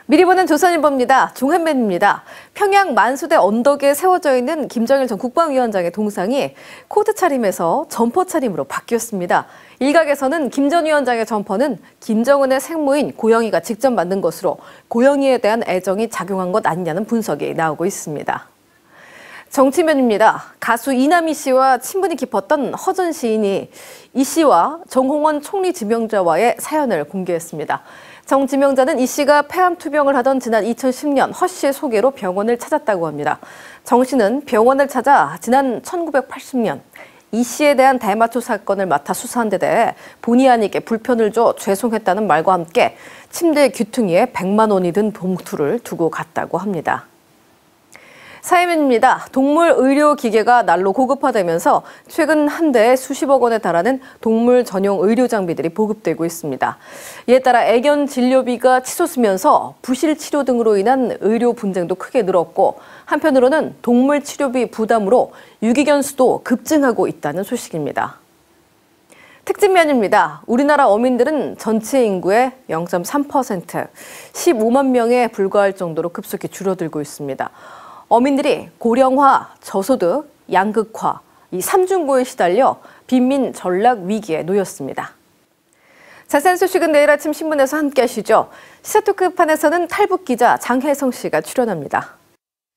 미리 보는 조선일보입니다. 종한맨입니다. 평양 만수대 언덕에 세워져 있는 김정일 전 국방위원장의 동상이 코트 차림에서 점퍼 차림으로 바뀌었습니다. 일각에서는 김 전 위원장의 점퍼는 김정은의 생모인 고영이가 직접 만든 것으로 고영이에 대한 애정이 작용한 것 아니냐는 분석이 나오고 있습니다. 정치면입니다. 가수 이남희 씨와 친분이 깊었던 허전 시인이 이 씨와 정홍원 총리 지명자와의 사연을 공개했습니다. 정 지명자는 이 씨가 폐암 투병을 하던 지난 2010년 허 씨의 소개로 병원을 찾았다고 합니다. 정 씨는 병원을 찾아 지난 1980년 이 씨에 대한 대마초 사건을 맡아 수사한 데 대해 본의 아니게 불편을 줘 죄송했다는 말과 함께 침대 귀퉁이에 100만 원이 든 봉투를 두고 갔다고 합니다. 사회면입니다. 동물 의료 기계가 날로 고급화되면서 최근 한 대에 수십억 원에 달하는 동물 전용 의료 장비들이 보급되고 있습니다. 이에 따라 애견 진료비가 치솟으면서 부실 치료 등으로 인한 의료 분쟁도 크게 늘었고, 한편으로는 동물 치료비 부담으로 유기견 수도 급증하고 있다는 소식입니다. 특집면입니다. 우리나라 어민들은 전체 인구의 0.3%, 15만 명에 불과할 정도로 급속히 줄어들고 있습니다. 어민들이 고령화, 저소득, 양극화, 이 삼중고에 시달려 빈민 전락 위기에 놓였습니다. 자세한 소식은 내일 아침 신문에서 함께 하시죠. 시사토크판에서는 탈북 기자 장혜성 씨가 출연합니다.